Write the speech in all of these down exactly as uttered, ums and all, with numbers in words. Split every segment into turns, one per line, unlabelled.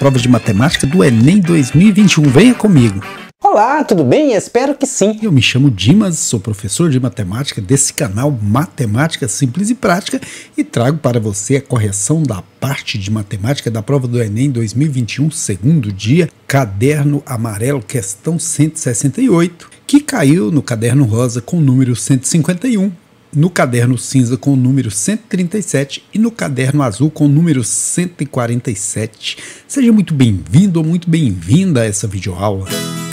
prova de matemática do Enem dois mil e vinte e um. Venha comigo!
Olá, tudo bem? Espero que sim.
Eu me chamo Dimas, sou professor de matemática desse canal Matemática Simples e Prática e trago para você a correção da parte de matemática da prova do Enem dois mil e vinte e um, segundo dia, caderno amarelo, questão cento e sessenta e oito, que caiu no caderno rosa com o número cento e cinquenta e um, no caderno cinza com o número cento e trinta e sete e no caderno azul com o número cento e quarenta e sete. Seja muito bem-vindo ou muito bem-vinda a essa videoaula.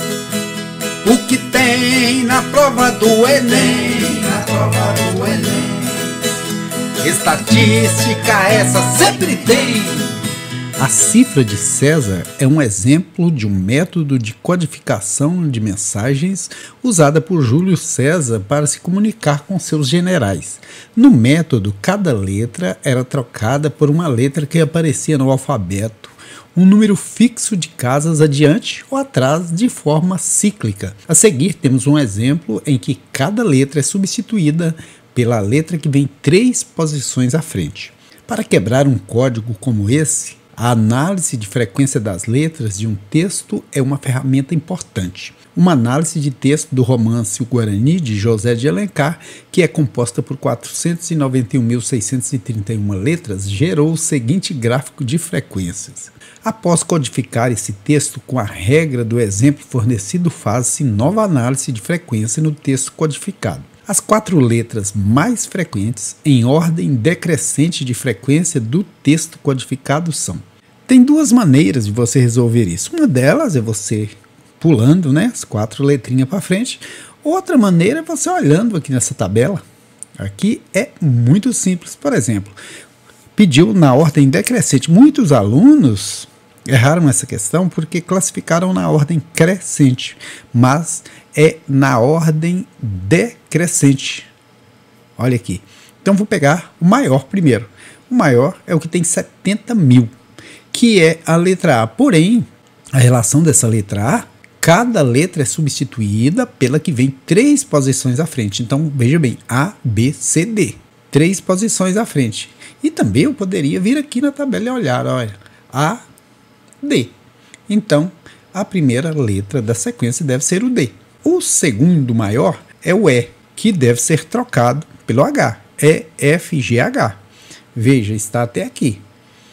O que tem na prova do Enem, na prova do Enem, estatística essa sempre tem.
A cifra de César é um exemplo de um método de codificação de mensagens usada por Júlio César para se comunicar com seus generais. No método, cada letra era trocada por uma letra que aparecia no alfabeto, um número fixo de casas adiante ou atrás de forma cíclica. A seguir, temos um exemplo em que cada letra é substituída pela letra que vem três posições à frente. Para quebrar um código como esse, a análise de frequência das letras de um texto é uma ferramenta importante. Uma análise de texto do romance O Guarani, de José de Alencar, que é composta por quatrocentos e noventa e um mil, seiscentos e trinta e uma letras, gerou o seguinte gráfico de frequências. Após codificar esse texto com a regra do exemplo fornecido, faz-se nova análise de frequência no texto codificado. As quatro letras mais frequentes, em ordem decrescente de frequência do texto codificado, são. Tem duas maneiras de você resolver isso. Uma delas é você pulando, né, as quatro letrinhas para frente. Outra maneira é você olhando aqui nessa tabela. Aqui é muito simples. Por exemplo, pediu na ordem decrescente. Muitos alunos erraram essa questão porque classificaram na ordem crescente, mas é na ordem decrescente. Olha aqui. Então vou pegar o maior primeiro. O maior é o que tem setenta mil, que é a letra A. Porém, a relação dessa letra A, cada letra é substituída pela que vem três posições à frente. Então, veja bem, A, B, C, D. Três posições à frente. E também eu poderia vir aqui na tabela e olhar, olha, A, D. Então, a primeira letra da sequência deve ser o D. O segundo maior é o E, que deve ser trocado pelo H. E, F, G, H. Veja, está até aqui.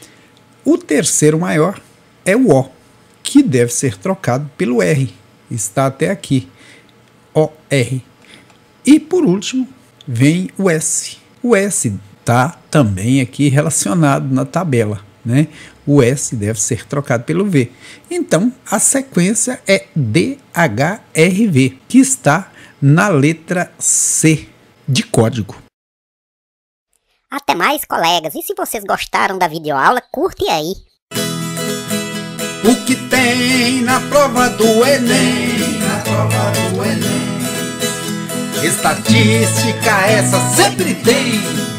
O terceiro maior é o O, que deve ser trocado pelo R. Está até aqui. O, R. E por último, vem o S. O S está também aqui relacionado na tabela, né? O S deve ser trocado pelo V. Então, a sequência é D, H, R, V, que está na letra C de código.
Até mais, colegas. E se vocês gostaram da videoaula, curte aí.
O que tem na prova do Enem, na prova do Enem, estatística essa sempre tem.